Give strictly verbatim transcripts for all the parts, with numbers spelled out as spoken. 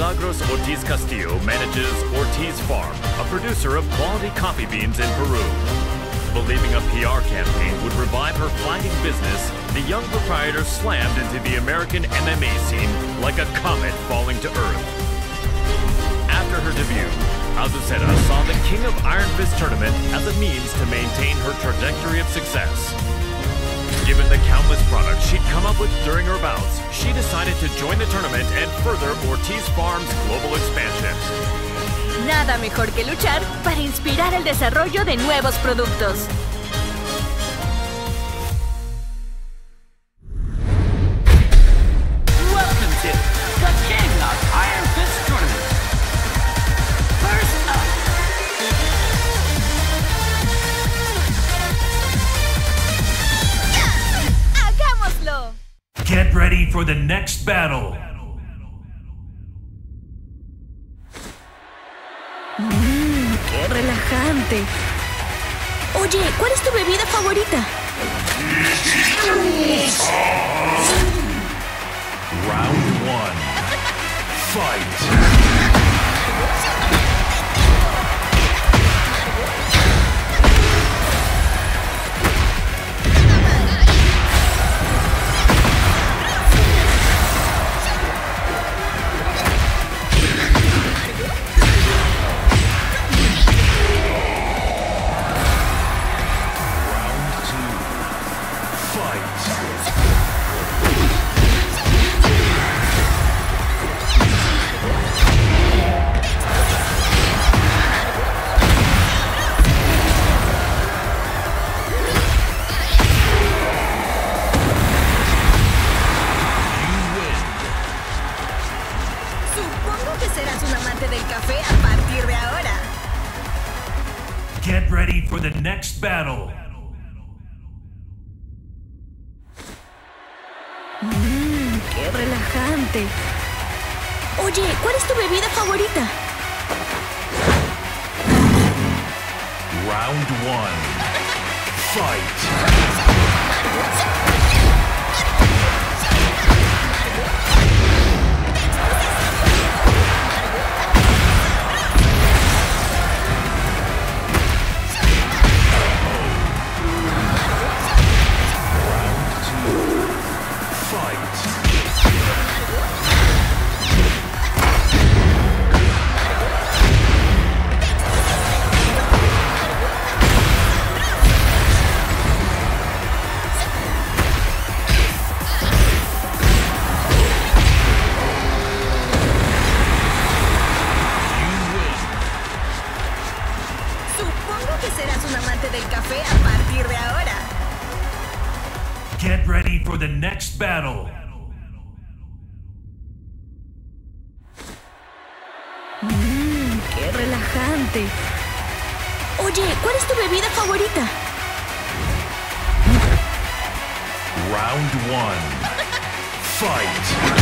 Milagros Ortiz Castillo manages Ortiz Farm, a producer of quality coffee beans in Peru. Believing a P R campaign would revive her flagging business, the young proprietor slammed into the American M M A scene like a comet falling to Earth. After her debut, Azucena saw the King of Iron Fist tournament as a means to maintain her trajectory of success. Given the countless products she'd come up with during her bouts, she decided to join the tournament and further Ortiz Farm's global expansion. Nada mejor que luchar para inspirar el desarrollo de nuevos productos. Welcome to the King of Iron Fist Tournament. First up. ¡Hagámoslo! Get ready for the next battle. Mmm, qué relajante. Oye, ¿cuál es tu bebida favorita? Round one. Fight. Get ready for the next battle. Mmm, qué relajante. Oye, ¿cuál es tu bebida favorita? Round one. Fight. Get ready for the next battle. Mmm, qué relajante. Oye, ¿cuál es tu bebida favorita? Round one. Fight.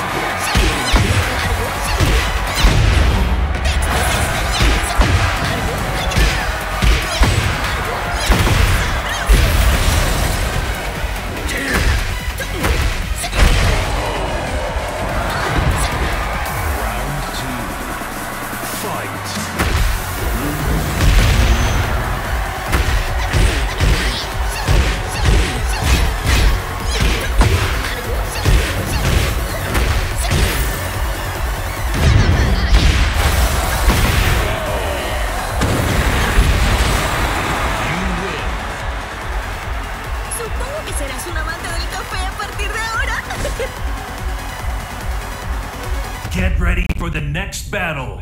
Get ready for the next battle.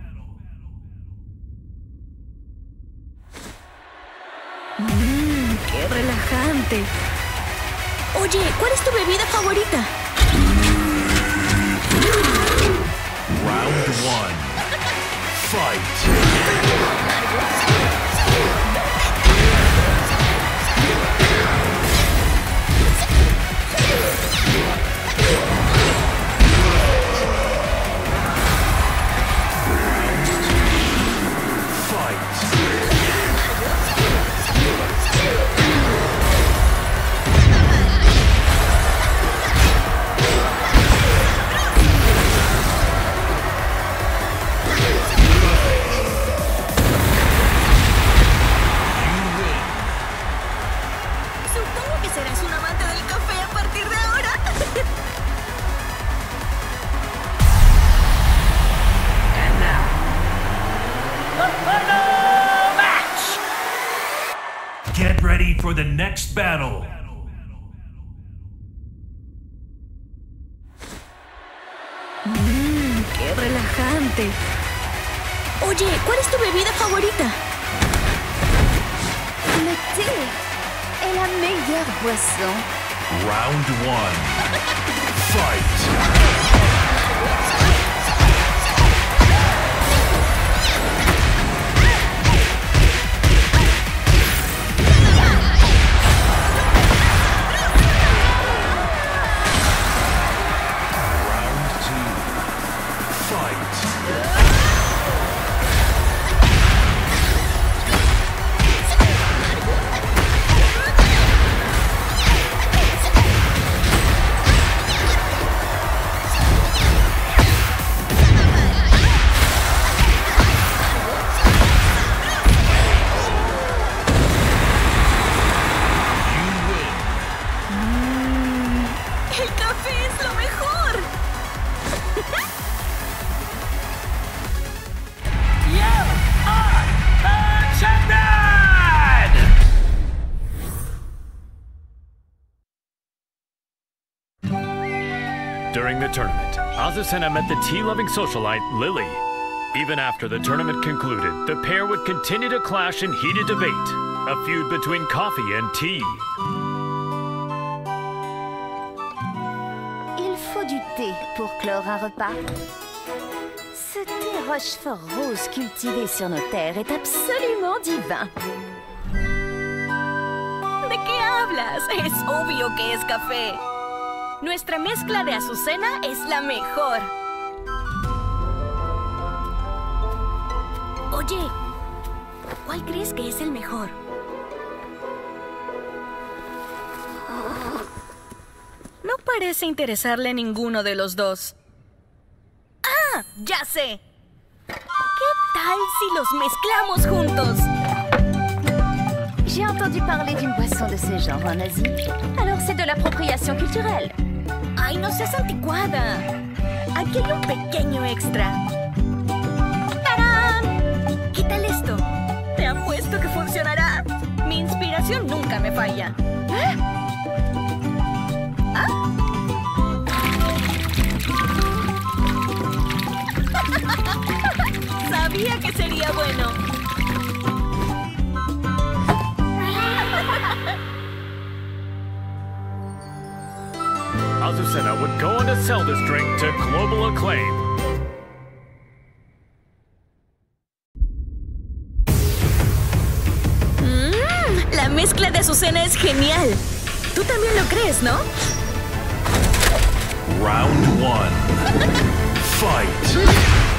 Mmm, qué relajante. Oye, ¿cuál es tu bebida favorita? Round one. Fight. for the next battle. Mmm, qué relajante. Oye, ¿cuál es tu bebida favorita? Le thé est la meilleure boisson. Round one. Fight! During the tournament, Azucena met the tea-loving socialite, Lily. Even after the tournament concluded, the pair would continue to clash in heated debate, a feud between coffee and tea. Il faut du thé pour clore un repas. Ce thé Rochefort rose cultivé sur nos terres est absolument divin. ¿De qué hablas? Es obvio que es café. Nuestra mezcla de azucena es la mejor. Oye, ¿cuál crees que es el mejor? No parece interesarle ninguno de los dos. ¡Ah! ¡Ya sé! ¿Qué tal si los mezclamos juntos? J'ai entendu parler d'une boisson de ce genre en Asie. Alors c'est de l'appropriation culturelle. ¡Ay, no seas anticuada! Aquí hay un pequeño extra. ¡Tarán! ¿Qué tal esto? Te apuesto que funcionará. Mi inspiración nunca me falla. ¿Ah? ¿Ah? Sabía que sería bueno. Azucena would go on to sell this drink to global acclaim. Mmm, la mezcla de azucena es genial. Tú también lo crees, ¿no? Round one. Fight!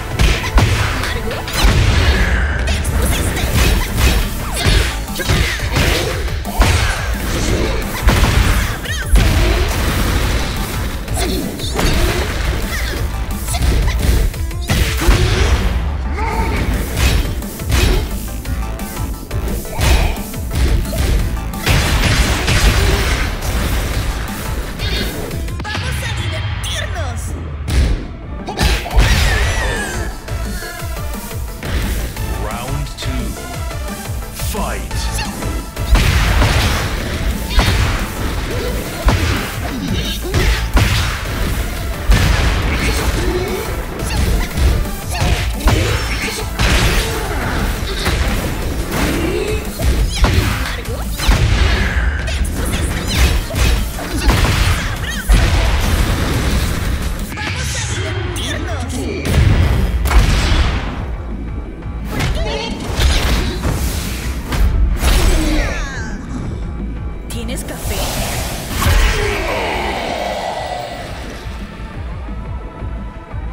¿Tienes café?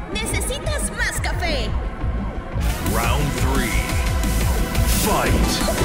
¡Necesitas más café! Round three. Fight!